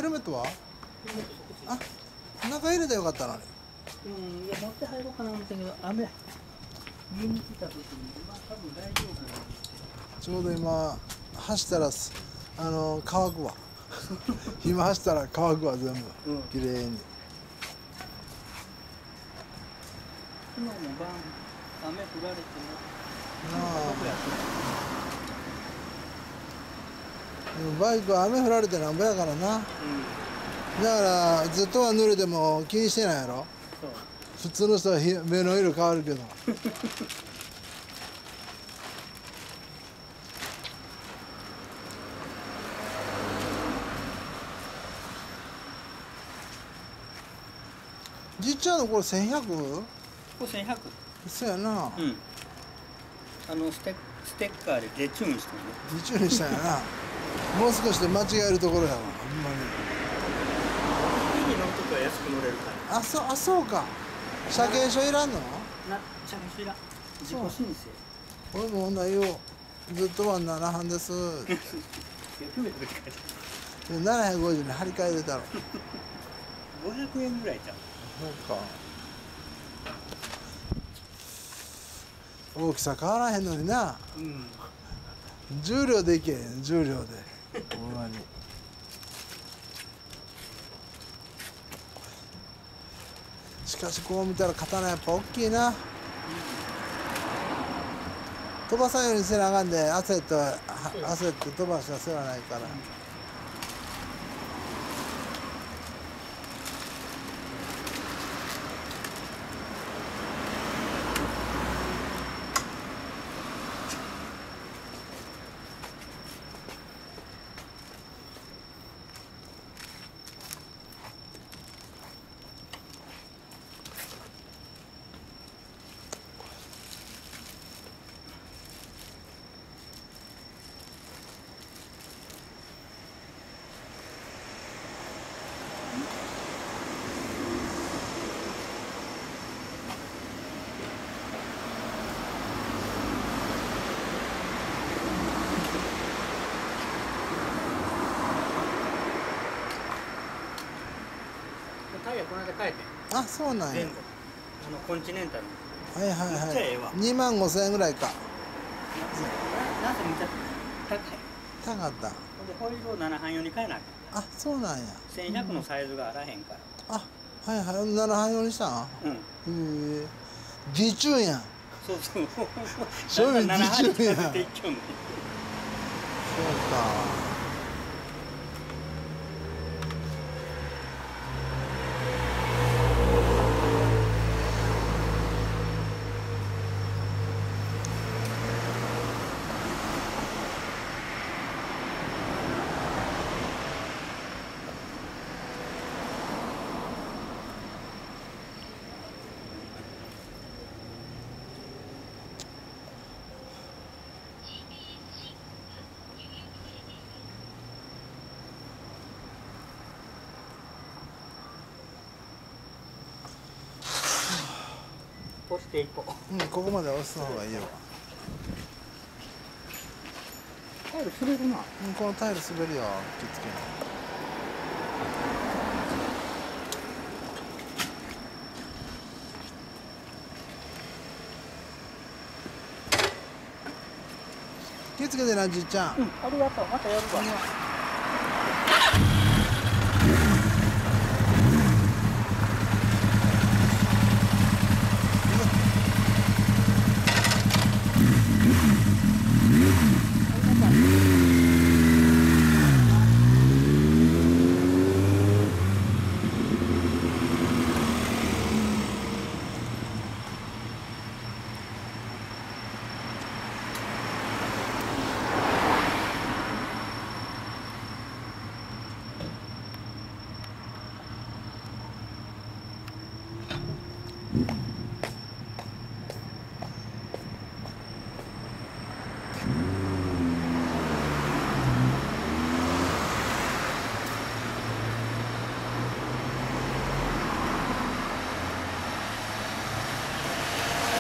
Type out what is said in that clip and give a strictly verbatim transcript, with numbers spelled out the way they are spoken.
ルメットは？あ、中入れたらよかったのに。 うん、いや持って入ろうかな思ったけど、雨。家に来た時に、まあ多分大丈夫かな。 ちょうど今走ったらあの乾くわ。今走ったら乾くわ全部、うん、綺麗に。 昨日も晩雨降られてね。バイクは雨降られてなんぼやからな、うん、だからずっとは濡れても気にしてないやろ。普通の人は目の色変わるけど。じっちゃんのこれせんひゃく？これせんひゃく。 そうやな。うん。 あのステステッカーでデチューンしてるね。 デチューンしたんやな。もう少しで間違えるところやわ、ほんまに。 次に乗るときは安く乗れるから。 あ、そう、あ、そうか。車検証いらんの？ な、車検証いらん。自己申請。 俺もほんなら言おう。ずっとはななはんです。ななひゃくごじゅうに張り替えてたろ。 ごひゃくえんぐらいちゃう。 そうか。大きさ変わらへんのにな。うん。重量でいけへん、重量で。ほんまに。しかしこう見たら刀やっぱ大きいな。うん、飛ばさんようにせなあかんで、焦って焦って飛ばしたらせなないから。うん、 タイヤこの間変えて。 あ、そうなんや。 あのコンチネンタル。 はいはいはい。二万五千円ぐらいか。 なんせめっちゃ高い。 高かった。 でホイールを七半用に変えなきゃ。 あ、そうなんや。 千百のサイズがあらへんから。 あ、はいはい、七半用にしたん。うん。へえ。ディチューンやん。 そうそう。 正味ディチューンやん。 そうか。押していこう。 うん、ここまで押す方がいいよ。 タイル滑るな。 うん、このタイル滑るよ。気付けない。気付けてな、じいちゃん。 うん、ありがとう。またやるわ。 うん。